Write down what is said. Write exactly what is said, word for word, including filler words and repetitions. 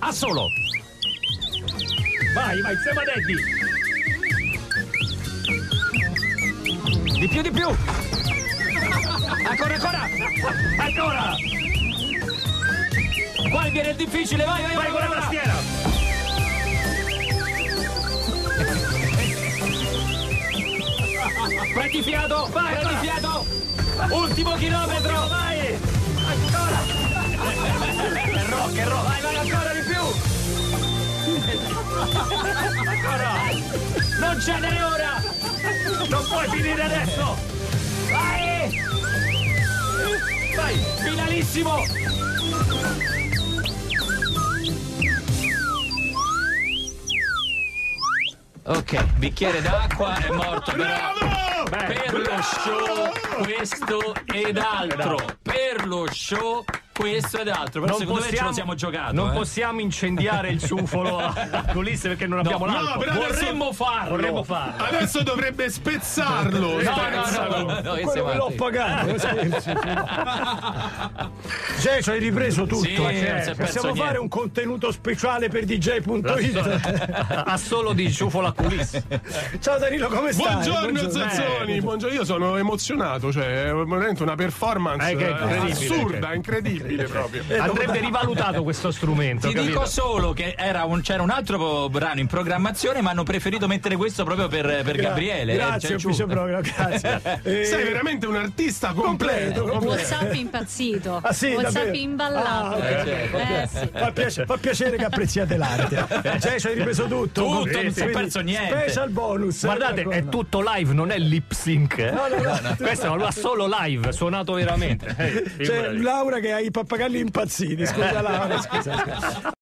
A solo. Vai, vai, Sema Daddy. Di più, di più. Ancora, ancora. Ancora. Qua viene difficile, vai, vai, Vai vai, con la tastiera. Prendi fiato, Vai, prendi vai. fiato. Ultimo chilometro. Vai. Ancora. È rock, è rock. Vai, vai, ancora di più. Ancora. Non ce n'è ora. Non puoi finire adesso. Vai. Vai. Finalissimo. Ok, bicchiere d'acqua, è morto però. Per lo show questo ed altro. Per lo show questo ed altro. Però Non secondo me ce possiamo- lo siamo giocato. Non eh. possiamo incendiare il sufolo a Culisse perché non abbiamo No, l'alcol. però adesso- Vorremmo farlo. Vorremmo farlo. Adesso dovrebbe spezzarlo. No, no, no, no, no, che Quello siamo che l'ho altri. pagato. Cioè, ci hai ripreso tutto. Sì, non si è Eh, perso possiamo niente. fare un contenuto speciale per D J punto it. A solo di sufolo a Culisse. Ciao Danilo, come stai? Buongiorno Zazzoni, Eh, buongiorno. Io sono emozionato, cioè è veramente una performance Eh, che eh, incredibile, assurda, che- incredibile proprio. Andrebbe rivalutato questo strumento. Ti capito? dico solo che era un- c'era un altro brano in programmazione, ma hanno preferito mettere questo proprio per, per Gabriele. eh, Grazie, cioè, ufficio giù. programma, grazie. Eh, Sei veramente un artista completo. completo. WhatsApp impazzito. Ah, sì, WhatsApp davvero? imballato. Ah, ok. Eh, sì. Fa piacere, fa piacere che apprezziate l'arte. Cioè, ci hai ripreso tutto. Tutto, Quindi, non si è perso niente. Special bonus. Guardate, Ecco, è no. tutto live, non è lip sync. eh. No, no, no. Questo è solo live, suonato veramente. Eh, C'è figurati. Laura che ha i pappagalli impazziti. Scusa Laura, scusa. scusa.